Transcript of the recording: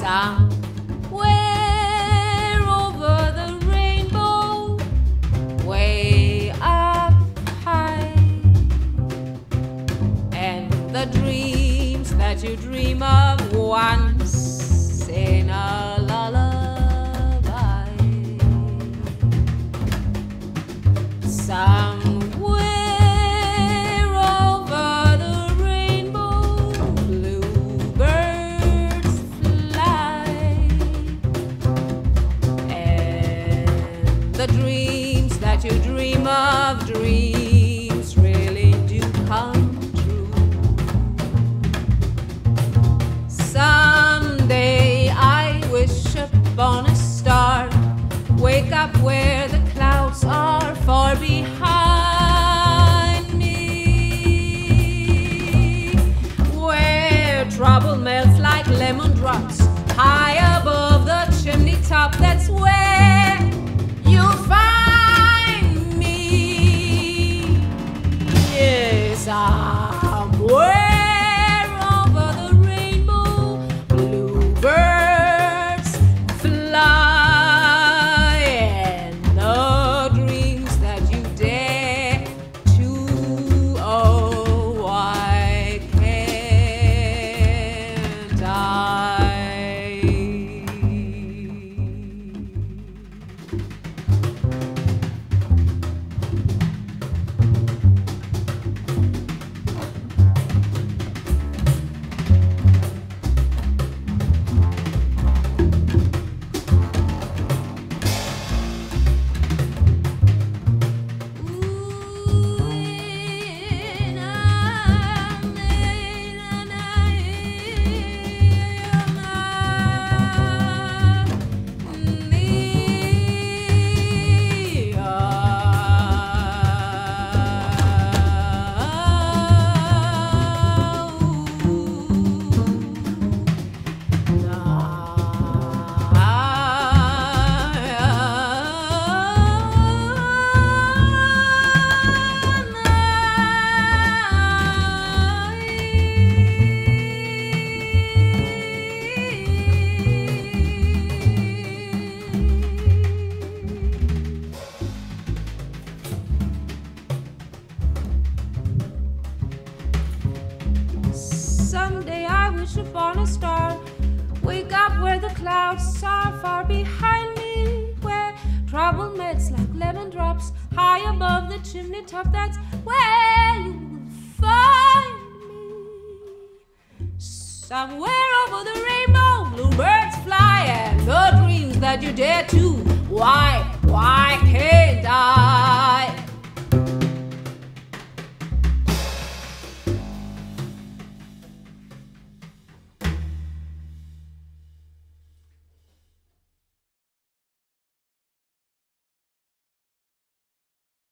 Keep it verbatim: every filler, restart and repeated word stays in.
Somewhere over the rainbow, way up high, and the dreams that you dream of once in a lullaby. Somewhere over the rainbow, bluebirds fly, and the dreams that you dream of, dreams really do come true. Someday I wish upon a star, wake up where the clouds are far behind me, where trouble melts like lemon drops high above the chimney top. That's where you'll find me. Yes, somewhere over the rainbow, bluebirds fly, and the dreams that you dare to, oh, why can't I? Someday I wish upon a star, wake up where the clouds are far behind me, where trouble melts like lemon drops high above the chimney top. That's where you will find me. Somewhere over the rainbow, bluebirds fly, and the dreams that you dare to, why, why can't I?